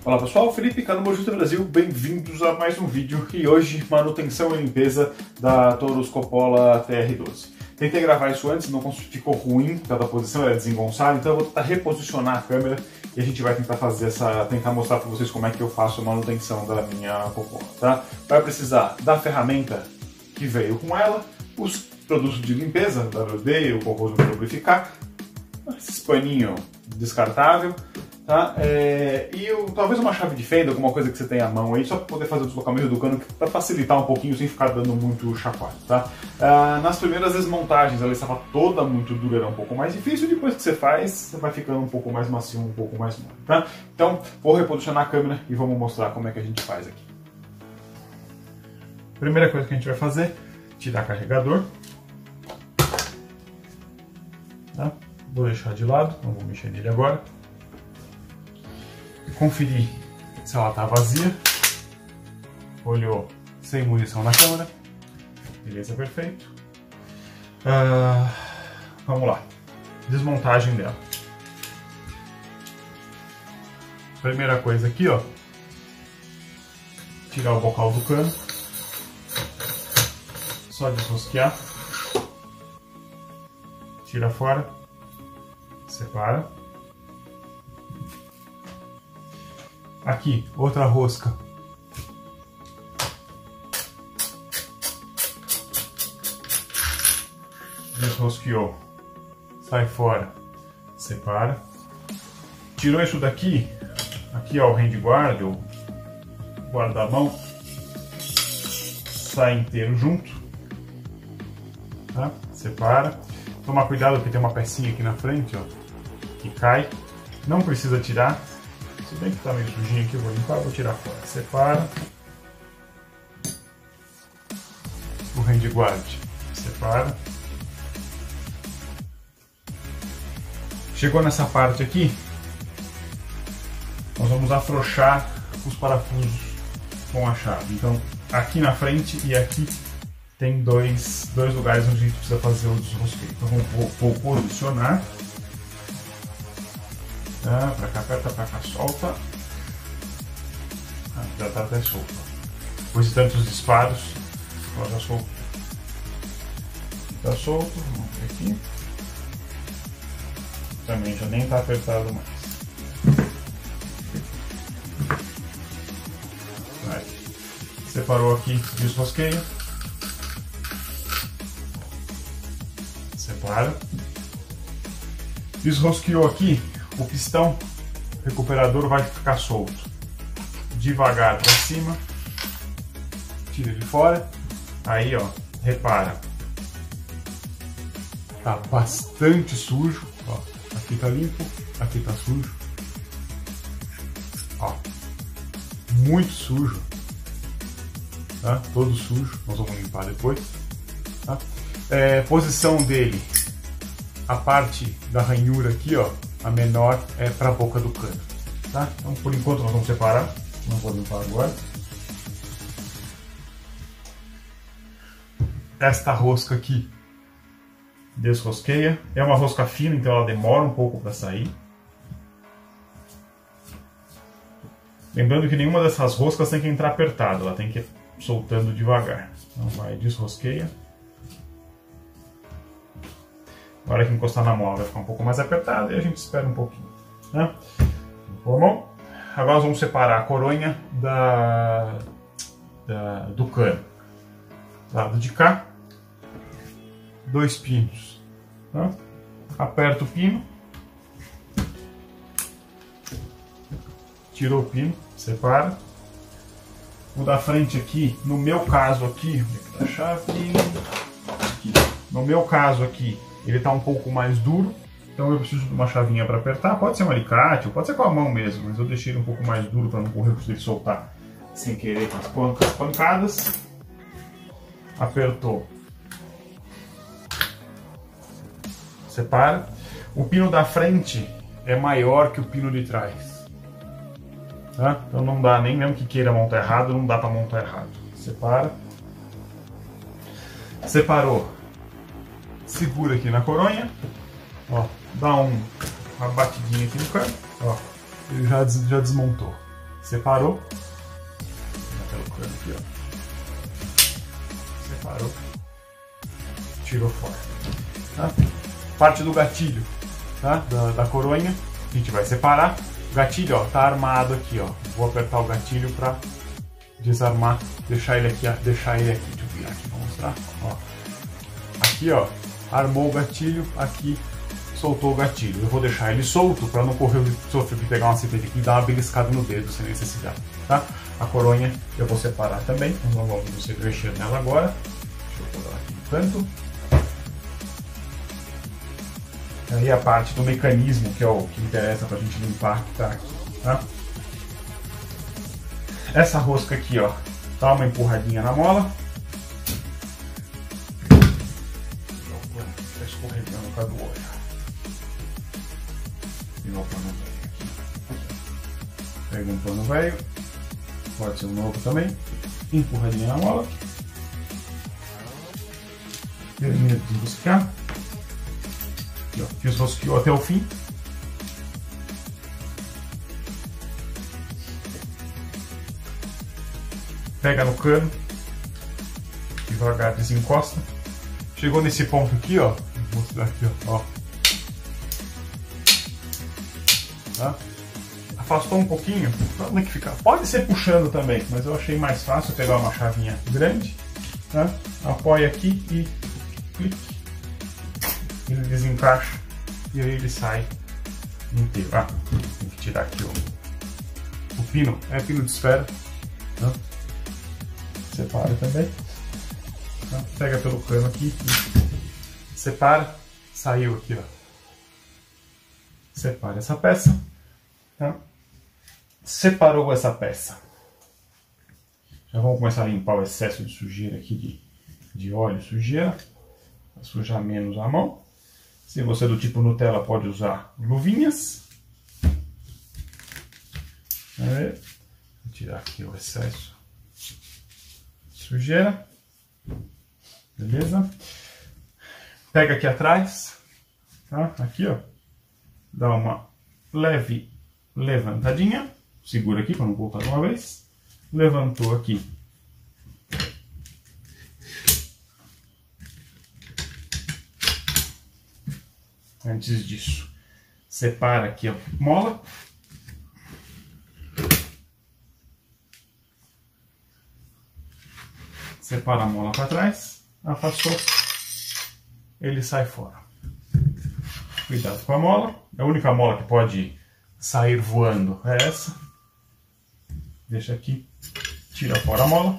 Olá pessoal, Felipe, canal Mojito Brasil, bem-vindos a mais um vídeo e hoje manutenção e limpeza da Taurus Coppola TR12. Tentei gravar isso antes, não ficou ruim, cada posição era desengonçada, então eu vou tentar reposicionar a câmera e a gente vai tentar fazer tentar mostrar para vocês como é que eu faço a manutenção da minha Coppola, tá? Vai precisar da ferramenta que veio com ela, os produtos de limpeza, WD, o corroso para lubrificar, esse paninho descartável, tá? Talvez uma chave de fenda, alguma coisa que você tenha à mão aí, só para poder fazer o deslocamento do cano, para facilitar um pouquinho sem ficar dando muito chacoalho, tá? Nas primeiras desmontagens ela estava toda muito dura, era um pouco mais difícil, depois que você faz, você vai ficando um pouco mais macio, um pouco mais mole, tá? Então, vou reposicionar a câmera e vamos mostrar como é que a gente faz aqui. Primeira coisa que a gente vai fazer, tirar carregador, tá? Vou deixar de lado, não vou mexer nele agora. Conferir se ela está vazia. Olhou sem munição na câmera. Beleza, perfeito. Vamos lá. Desmontagem dela. Primeira coisa aqui, ó. Tirar o bocal do cano. Só desrosquear. Tira fora. Separa. Aqui, outra rosca. Desrosqueou. Sai fora. Separa. Tirou isso daqui. Aqui, ó, o handguard, o guarda-mão. Sai inteiro junto. Tá? Separa. Tomar cuidado porque tem uma pecinha aqui na frente, ó, que cai. Não precisa tirar. Se bem que tá meio sujinho aqui, eu vou limpar, vou tirar fora. Separa. O handguard. Separa. Chegou nessa parte aqui, nós vamos afrouxar os parafusos com a chave. Então, aqui na frente e aqui tem dois lugares onde a gente precisa fazer o desrosqueio. Então, vou posicionar. Tá, pra cá, aperta, pra cá, solta. Já tá até solto. Depois de tantos disparos, ela já soltou. Tá solto, vamos ver aqui. Também já nem tá apertado mais. Vai. Separou aqui, desrosqueio. Separa. Desrosqueou aqui. O pistão recuperador vai ficar solto. Devagar para cima. Tira ele fora. Aí, ó, repara. Tá bastante sujo. Ó, aqui tá limpo, aqui tá sujo. Ó, muito sujo. Tá? Todo sujo. Nós vamos limpar depois. Tá? Posição dele. A parte da ranhura aqui, ó. A menor é para a boca do cano, tá? Então, por enquanto, nós vamos separar. Não vou limpar agora. Esta rosca aqui desrosqueia. É uma rosca fina, então ela demora um pouco para sair. Lembrando que nenhuma dessas roscas tem que entrar apertada, ela tem que ir soltando devagar. Então, vai, desrosqueia. Na hora que encostar na mola vai ficar um pouco mais apertado e a gente espera um pouquinho, né? Bom, agora nós vamos separar a coronha do cano. Lado de cá, 2 pinos. Tá? Aperta o pino. Tirou o pino, separa. O da frente aqui, no meu caso aqui, onde é que tá a chave? Aqui. No meu caso aqui, ele está um pouco mais duro, então eu preciso de uma chavinha para apertar. Pode ser um alicate, ou pode ser com a mão mesmo, mas eu deixei ele um pouco mais duro para não correr o risco de soltar sem querer com as pancadas. Apertou. Separa. O pino da frente é maior que o pino de trás. Tá? Então não dá, nem mesmo que queira montar errado, não dá para montar errado. Separa. Separou. Segura aqui na coronha, ó, dá uma batidinha aqui no cano, ó, ele já desmontou. Separou. Pelo cano aqui, ó. Separou. Tirou fora. Tá? Parte do gatilho, tá? Da coroinha. A gente vai separar. O gatilho, ó, tá armado aqui, ó. Vou apertar o gatilho para desarmar, deixar ele aqui. Deixa eu virar aqui para mostrar. Ó. Aqui, ó, armou o gatilho, aqui soltou o gatilho. Eu vou deixar ele solto para não correr o sofrer de pegar uma CPD aqui e dar uma beliscada no dedo sem necessidade, tá? A coronha eu vou separar também, então não vamos você mexer nela agora. Deixa eu colocar aqui no canto. Aí a parte do mecanismo, que é o que interessa para a gente limpar, tá aqui, tá? Essa rosca aqui, ó, dá uma empurradinha na mola. Tá escorregando com a do olho. Pega um pano velho, pode ser um novo também, empurradinha na mola, termina de desenroscar, aqui, ó, desrosqueou até o fim, pega no cano, devagar desencosta, chegou nesse ponto aqui, ó, vou mostrar aqui, ó. Tá? Afastou um pouquinho, como é que fica? Pode ser puxando também, mas eu achei mais fácil pegar uma chavinha grande, tá? Apoia aqui e clique, ele desencaixa e aí ele sai inteiro. Ah, tem que tirar aqui o pino, é pino de esfera, tá? Separa também, tá? Pega pelo cano aqui, separa, saiu aqui, ó. Separa essa peça, tá? Separou essa peça. Já vamos começar a limpar o excesso de sujeira aqui, de óleo e sujeira, para sujar menos a mão. Se você é do tipo Nutella, pode usar luvinhas. Vou tirar aqui o excesso de sujeira. Beleza? Pega aqui atrás, tá? Aqui, ó. Dá uma leve levantadinha, segura aqui para não voltar de uma vez, levantou aqui, antes disso, separa aqui a mola, separa a mola para trás, afastou, ele sai fora. Cuidado com a mola. A única mola que pode sair voando é essa. Deixa aqui. Tira fora a mola.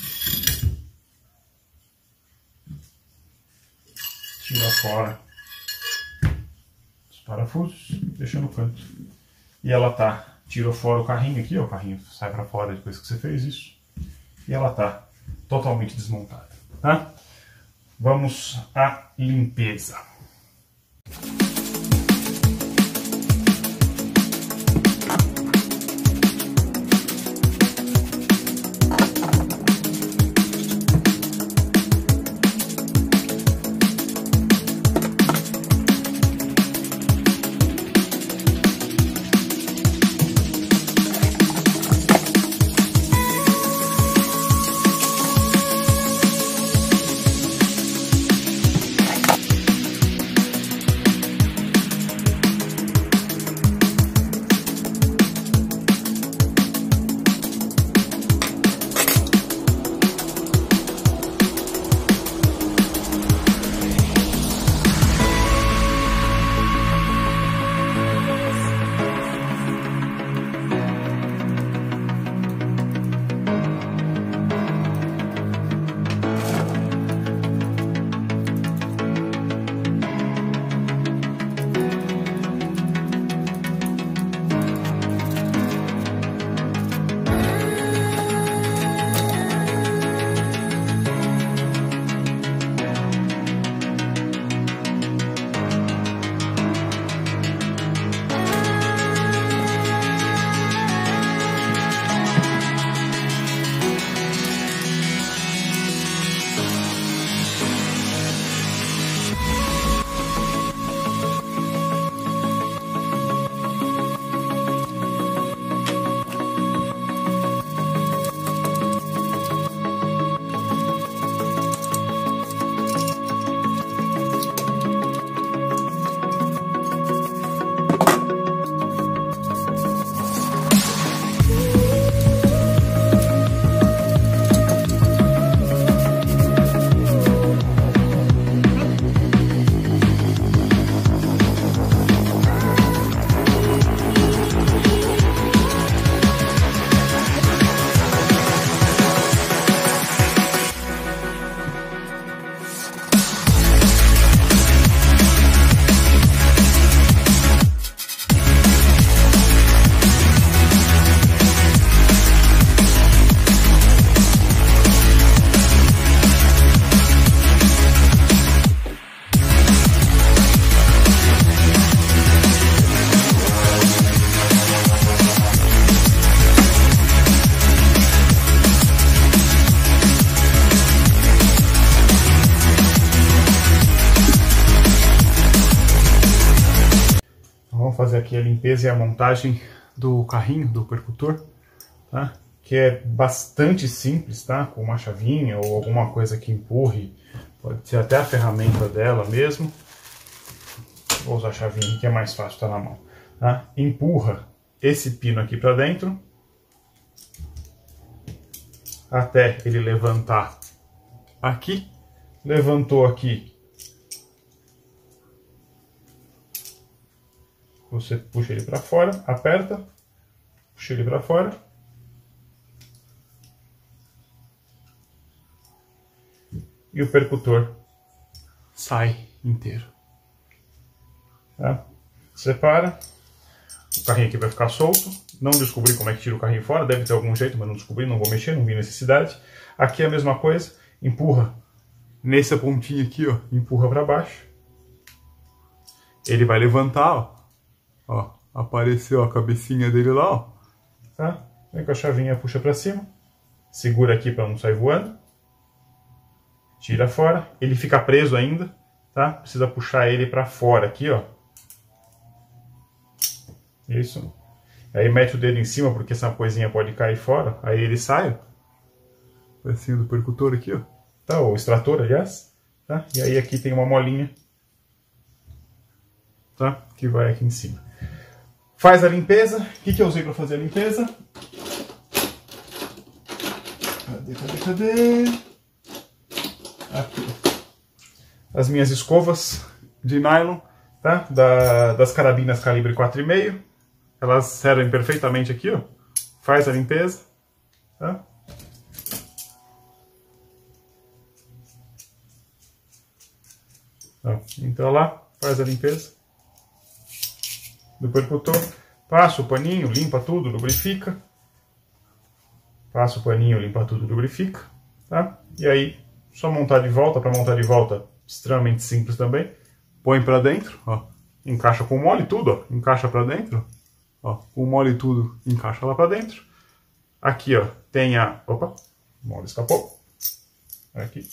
Tira fora os parafusos. Deixa no canto. E ela tá. Tirou fora o carrinho aqui. Ó, o carrinho sai para fora depois que você fez isso. E ela tá totalmente desmontada. Tá? Vamos à limpeza. Vamos fazer aqui a limpeza e a montagem do carrinho, do percutor, tá? Que é bastante simples, tá? Com uma chavinha ou alguma coisa que empurre, pode ser até a ferramenta dela mesmo. Vou usar a chavinha que é mais fácil, tá na mão, tá? Empurra esse pino aqui para dentro até ele levantar aqui. Levantou aqui, você puxa ele para fora, aperta, puxa ele para fora. E o percutor sai inteiro. Tá? Separa. O carrinho aqui vai ficar solto. Não descobri como é que tira o carrinho fora. Deve ter algum jeito, mas não descobri. Não vou mexer, não vi necessidade. Aqui é a mesma coisa. Empurra nessa pontinha aqui, ó. Empurra para baixo. Ele vai levantar, ó. Ó, apareceu a cabecinha dele lá, ó. Tá? Vem com a chavinha, puxa para cima. Segura aqui para não sair voando. Tira fora. Ele fica preso ainda, tá? Precisa puxar ele para fora aqui, ó. Isso. Aí mete o dedo em cima, porque essa coisinha pode cair fora. Aí ele sai, ó. O pecinho do percutor aqui, ó. Tá, o extrator, aliás. Tá? E aí aqui tem uma molinha, tá? Que vai aqui em cima. Faz a limpeza. O que eu usei para fazer a limpeza? Cadê? Aqui. As minhas escovas de nylon, tá? Das carabinas calibre 4,5. Elas servem perfeitamente aqui, ó. Faz a limpeza, tá? Entra lá, faz a limpeza do percutor, passa o paninho, limpa tudo, lubrifica. Passa o paninho, limpa tudo, lubrifica, tá? E aí, só montar de volta. Para montar de volta, extremamente simples também. Põe para dentro, ó. Encaixa com o mole tudo, ó. Encaixa para dentro, ó. Com o mole tudo, encaixa lá para dentro. Aqui, ó, tem a... Opa, o mole escapou. Aqui.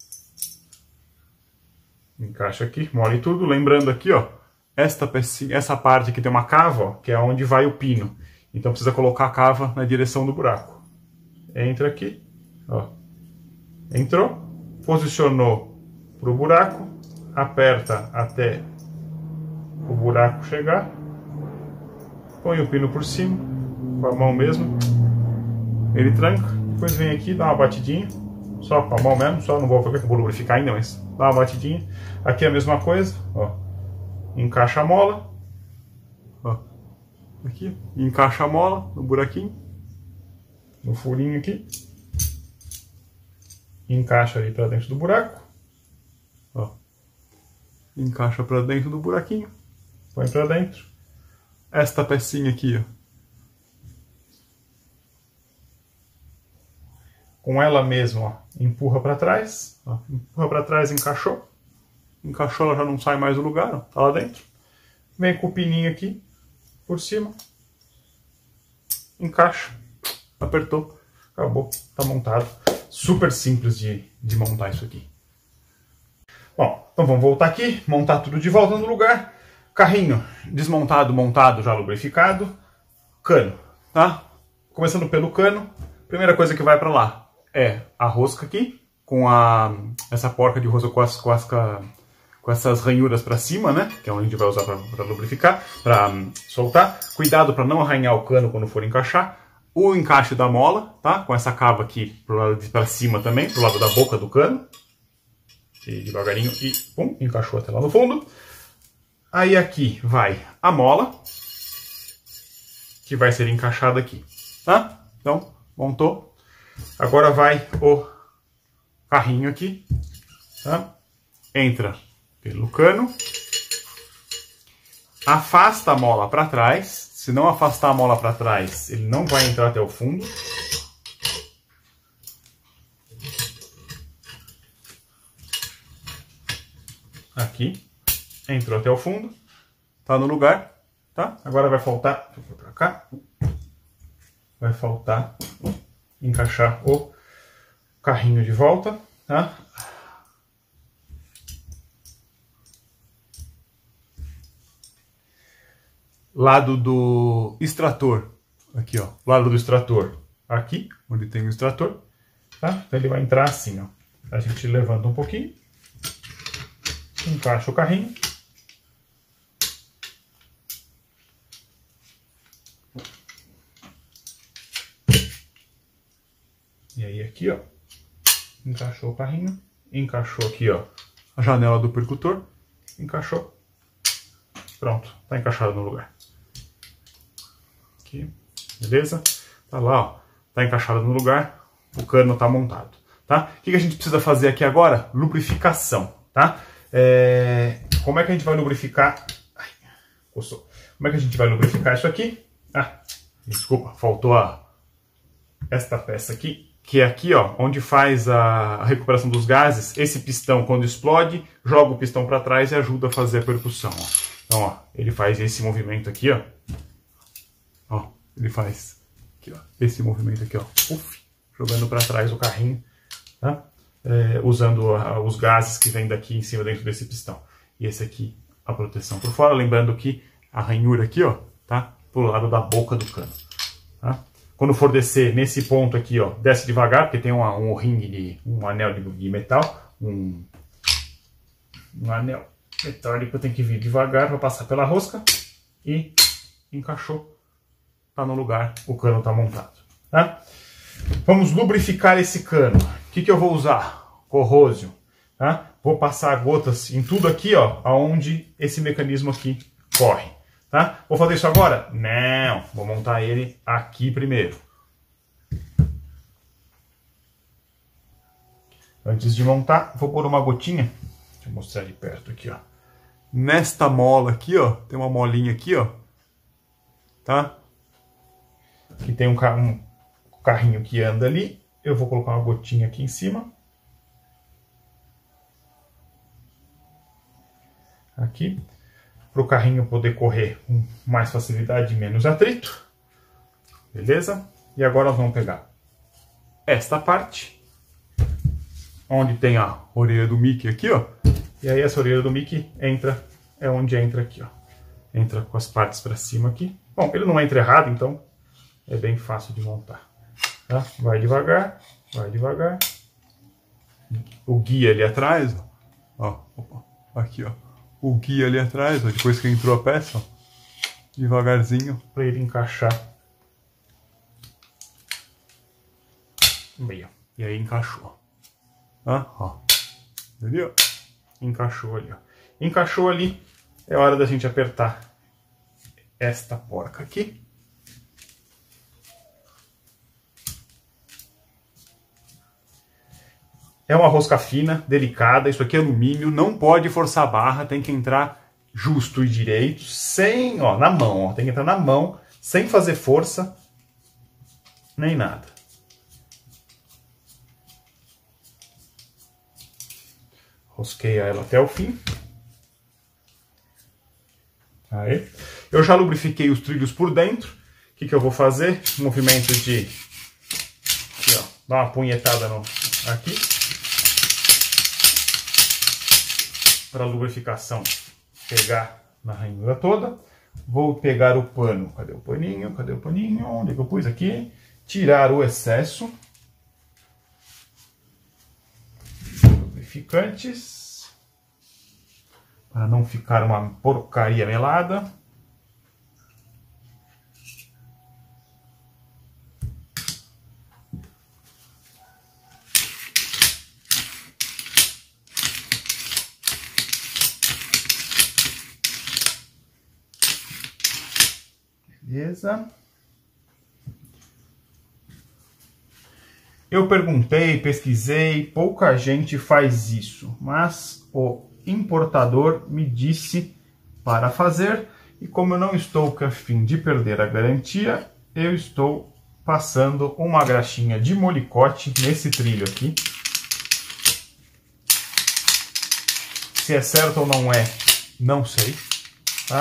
Encaixa aqui, mole tudo. Lembrando aqui, ó, esta pecinha, essa parte aqui tem uma cava, ó, que é onde vai o pino. Então precisa colocar a cava na direção do buraco. Entra aqui, ó. Entrou, posicionou pro buraco, aperta até o buraco chegar, põe o pino por cima, com a mão mesmo, ele tranca, depois vem aqui, dá uma batidinha, só com a mão mesmo, só não vou lubrificar ainda, mas dá uma batidinha. Aqui é a mesma coisa, ó, encaixa a mola, ó, aqui, encaixa a mola no buraquinho, no furinho aqui, encaixa ali para dentro do buraco, ó, encaixa para dentro do buraquinho, põe para dentro. Esta pecinha aqui, ó, com ela mesma, ó, empurra para trás, ó, empurra para trás, encaixou, ela já não sai mais do lugar, ó, tá lá dentro. Vem com o pininho aqui por cima, encaixa, apertou, acabou, tá montado. Super simples de montar isso aqui. Bom, então vamos voltar aqui, montar tudo de volta no lugar. Carrinho desmontado, montado, já lubrificado. Cano, tá? Começando pelo cano, primeira coisa que vai para lá é a rosca aqui, com essa porca de rosca com essas ranhuras para cima, né? Que é onde a gente vai usar para lubrificar, para soltar. Cuidado para não arranhar o cano quando for encaixar. O encaixe da mola, tá? Com essa cava aqui pro lado de para cima também, pro lado da boca do cano. E devagarinho e pum, encaixou até lá no fundo. Aí aqui vai a mola, que vai ser encaixada aqui, tá? Então, montou. Agora vai o carrinho aqui, tá? Entra pelo cano, afasta a mola para trás. Se não afastar a mola para trás, ele não vai entrar até o fundo. Aqui, entrou até o fundo, tá no lugar, tá? Agora vai faltar, deixa eu para cá, vai faltar encaixar o carrinho de volta, tá? lado do extrator. Aqui, ó, lado do extrator. Aqui, onde tem o extrator, tá? Então ele vai entrar assim, ó. A gente levanta um pouquinho, encaixa o carrinho. E aí aqui, ó, encaixou o carrinho, encaixou aqui, ó, a janela do percutor, encaixou. Pronto, tá encaixado no lugar. Aqui, beleza? Tá lá, ó, tá encaixado no lugar, o cano tá montado, tá? O que a gente precisa fazer aqui agora? Lubrificação, tá? Como é que a gente vai lubrificar? Ai, coçou. Como é que a gente vai lubrificar isso aqui? Ah, desculpa, faltou esta peça aqui, que é aqui, ó, onde faz a recuperação dos gases. Esse pistão, quando explode, joga o pistão para trás e ajuda a fazer a percussão, ó. Então, ó, ele faz esse movimento aqui, ó. Ó, ele faz aqui, ó, esse movimento aqui, ó. Uf, jogando para trás o carrinho, tá? Usando os gases que vêm daqui em cima dentro desse pistão. E esse aqui, a proteção por fora. Lembrando que a ranhura aqui, ó, tá pro lado da boca do cano, tá? Quando for descer nesse ponto aqui, ó, desce devagar, porque tem um ringue, um anel de metal, um anel metálico, tem que vir devagar para passar pela rosca e encaixou, tá no lugar, o cano tá montado, tá? Vamos lubrificar esse cano. O que eu vou usar? Corrósio, tá? Vou passar gotas em tudo aqui, ó, aonde esse mecanismo aqui corre. Tá? Vou fazer isso agora? Não, vou montar ele aqui primeiro. Antes de montar, vou pôr uma gotinha. Deixa eu mostrar de perto aqui, ó. Nesta mola aqui, ó, tem uma molinha aqui, ó. Tá? Que tem um carrinho que anda ali. Eu vou colocar uma gotinha aqui em cima. Aqui. Para o carrinho poder correr com mais facilidade e menos atrito. Beleza? E agora nós vamos pegar esta parte, onde tem a orelha do Mickey aqui, ó. E aí essa orelha do Mickey entra, é onde entra aqui, ó. Entra com as partes para cima aqui. Bom, ele não entra errado, então é bem fácil de montar. Tá? Vai devagar, vai devagar. O guia ali atrás, ó. Ó, aqui, ó. O guia ali atrás, ó, depois que entrou a peça, ó, devagarzinho, para ele encaixar. Meio. E aí encaixou. Ó. Ali, ó. Encaixou ali, ó. Encaixou ali, é hora da gente apertar esta porca aqui. É uma rosca fina, delicada, isso aqui é alumínio, não pode forçar a barra, tem que entrar justo e direito, sem, ó, na mão, ó, tem que entrar na mão, sem fazer força, nem nada. Rosqueia ela até o fim. Aí. Eu já lubrifiquei os trilhos por dentro. O que eu vou fazer? Movimento de... Aqui, ó, dar uma punhetada aqui. Para a lubrificação pegar na ranhura toda. Vou pegar o pano. Cadê o paninho? Cadê o paninho? Onde é que eu pus aqui? Tirar o excesso. Lubrificantes. Para não ficar uma porcaria melada. Beleza. Eu perguntei, pesquisei, pouca gente faz isso, mas o importador me disse para fazer, e como eu não estou com a fim de perder a garantia, eu estou passando uma graxinha de molicote nesse trilho aqui. Se é certo ou não é, não sei, tá?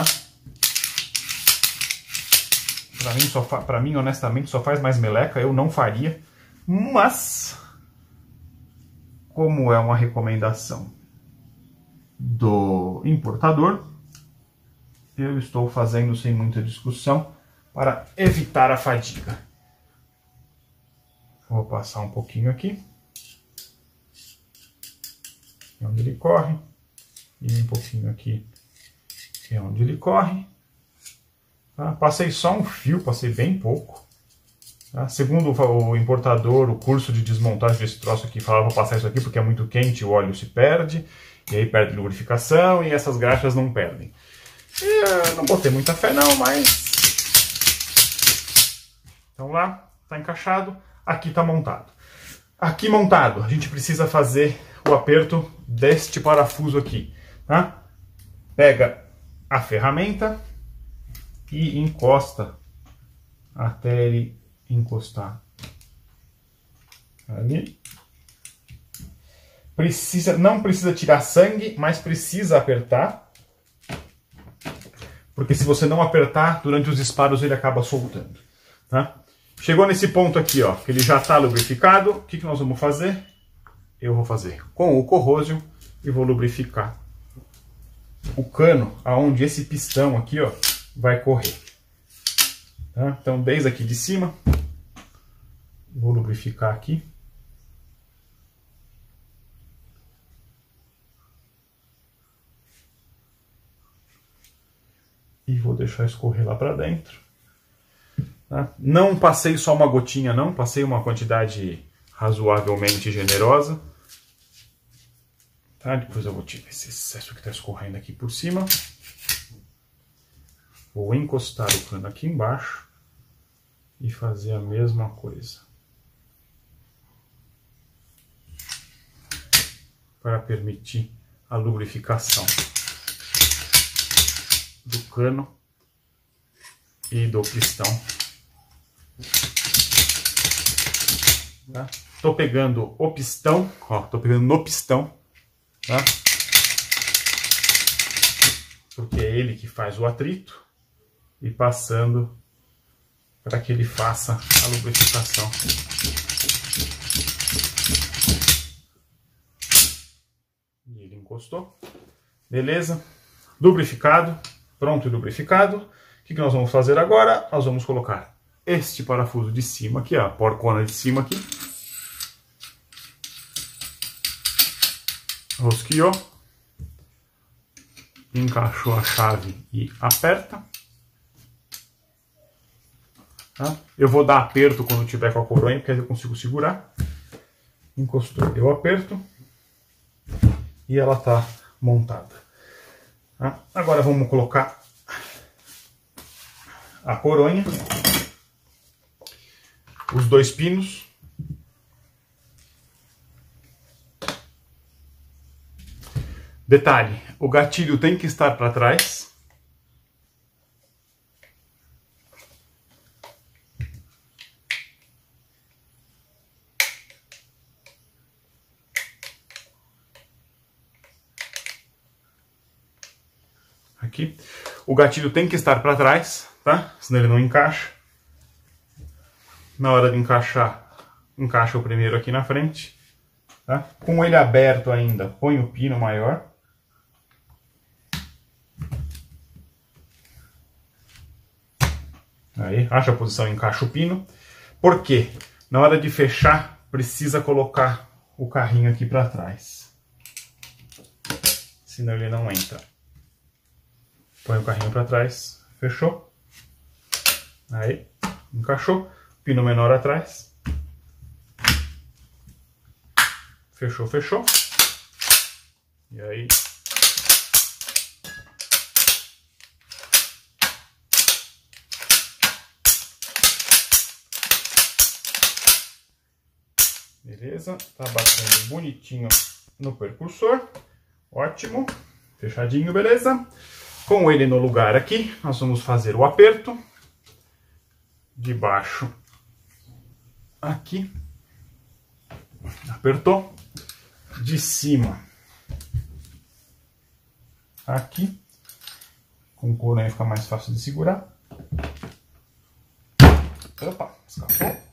Para mim, honestamente, só faz mais meleca, eu não faria. Mas, como é uma recomendação do importador, eu estou fazendo sem muita discussão para evitar a fadiga. Vou passar um pouquinho aqui, é onde ele corre, e um pouquinho aqui, é onde ele corre. Tá? Passei só um fio, passei bem pouco. Tá? Segundo o importador, o curso de desmontagem desse troço aqui falava para passar isso aqui porque é muito quente, o óleo se perde, e aí perde lubrificação e essas graxas não perdem. E eu não botei muita fé não, mas... Então lá, está encaixado, aqui está montado. Aqui montado, a gente precisa fazer o aperto deste parafuso aqui. Tá? Pega a ferramenta e encosta até ele encostar ali. Não precisa tirar sangue, mas precisa apertar, porque se você não apertar, durante os disparos ele acaba soltando. Tá? Chegou nesse ponto aqui, ó, que ele já está lubrificado, o que nós vamos fazer? Eu vou fazer com o corrósio e vou lubrificar o cano aonde esse pistão aqui, ó, vai correr. Tá? Então, desde aqui de cima, vou lubrificar aqui. E vou deixar escorrer lá para dentro. Tá? Não passei só uma gotinha, não. Passei uma quantidade razoavelmente generosa. Tá? Depois eu vou tirar esse excesso que está escorrendo aqui por cima. Vou encostar o cano aqui embaixo e fazer a mesma coisa. Para permitir a lubrificação do cano e do pistão. Tá? Tô pegando o pistão, ó, tô pegando no pistão, tá? Porque é ele que faz o atrito, e passando para que ele faça a lubrificação. E ele encostou. Beleza? Lubrificado. Pronto e lubrificado. O que nós vamos fazer agora? Nós vamos colocar este parafuso de cima aqui, a porcona de cima aqui. Rosqueou. Encaixou a chave e aperta. Tá? Eu vou dar aperto quando tiver com a coronha, porque aí eu consigo segurar. Encostou, eu aperto. E ela está montada. Tá? Agora vamos colocar a coronha. Os dois pinos. Detalhe, o gatilho tem que estar para trás. Aqui. O gatilho tem que estar para trás, tá? Senão ele não encaixa. Na hora de encaixar, encaixa o primeiro aqui na frente. Tá? Com ele aberto ainda, põe o pino maior. Aí, acha a posição, encaixa o pino. Por quê? Na hora de fechar, precisa colocar o carrinho aqui para trás. Senão ele não entra. Põe o carrinho para trás, fechou. Aí, encaixou. Pino menor atrás. Fechou, fechou. E aí... Beleza, tá batendo bonitinho no percursor. Ótimo. Fechadinho, beleza? Com ele no lugar aqui, nós vamos fazer o aperto. De baixo aqui. Apertou. De cima aqui. Com o couro aí fica mais fácil de segurar. Opa, escapou.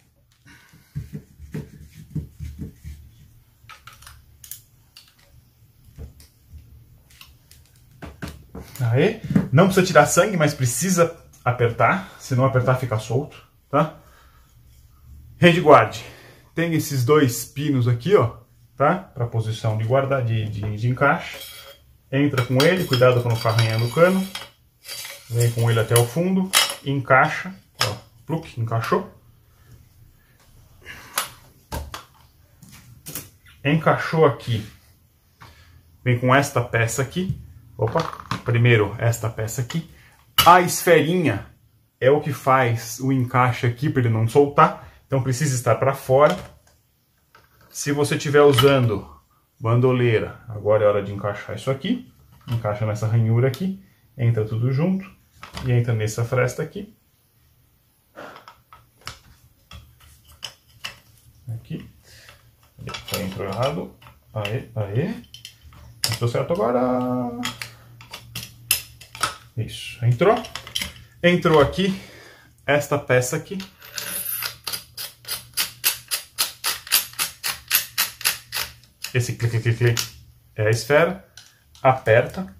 Aí, não precisa tirar sangue, mas precisa apertar, se não apertar fica solto, tá? Handguard, tem esses dois pinos aqui, ó, tá? Para posição de guardar, de encaixe. Entra com ele, cuidado para não ficar arranhando o cano. Vem com ele até o fundo, encaixa, ó, pluk, encaixou. Encaixou aqui, vem com esta peça aqui, opa, primeiro esta peça aqui, a esferinha é o que faz o encaixe aqui para ele não soltar, então precisa estar para fora. Se você estiver usando bandoleira, agora é hora de encaixar isso aqui, encaixa nessa ranhura aqui, entra tudo junto e entra nessa fresta aqui, aqui. Entrou errado. Aê. Entrou certo agora. Isso. Entrou. Entrou aqui. Esta peça aqui. Esse clique é a esfera. Aperta.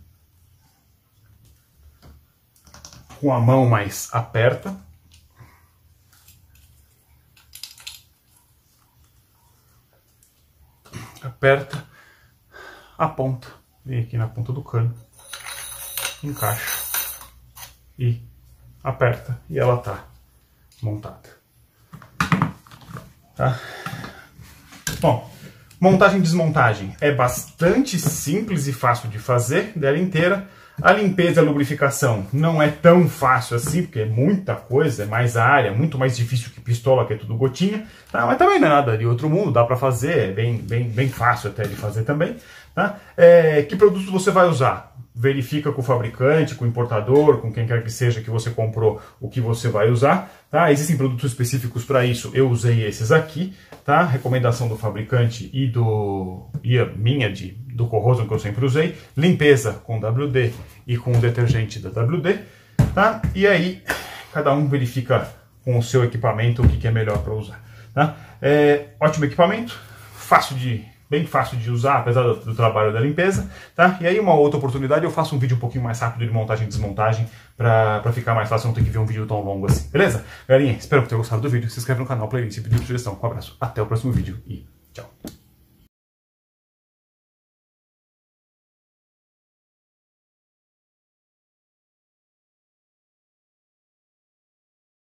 Com a mão mais aperta. Aperta a ponta, vem aqui na ponta do cano, encaixa e aperta e ela tá montada. Tá? Bom, montagem e desmontagem é bastante simples e fácil de fazer dela inteira. A limpeza e a lubrificação não é tão fácil assim, porque é muita coisa, é mais área, muito mais difícil que pistola, que é tudo gotinha, tá? Mas também não é nada de outro mundo, dá para fazer, é bem fácil até de fazer também. Tá? Que produtos você vai usar? Verifica com o fabricante, com o importador, com quem quer que seja que você comprou o que você vai usar. Tá? Existem produtos específicos para isso, eu usei esses aqui. Tá? Recomendação do fabricante e a minha do Corrosion que eu sempre usei. Limpeza com WD e com o detergente da WD. Tá? E aí, cada um verifica com o seu equipamento o que é melhor para usar. Tá? Ótimo equipamento, bem fácil de usar, apesar do trabalho da limpeza, tá? E aí uma outra oportunidade eu faço um vídeo um pouquinho mais rápido de montagem e desmontagem para ficar mais fácil, não ter que ver um vídeo tão longo assim, beleza? Galerinha, espero que tenham gostado do vídeo, se inscreve no canal, playlist, vídeo de sugestão. Um abraço, até o próximo vídeo e tchau!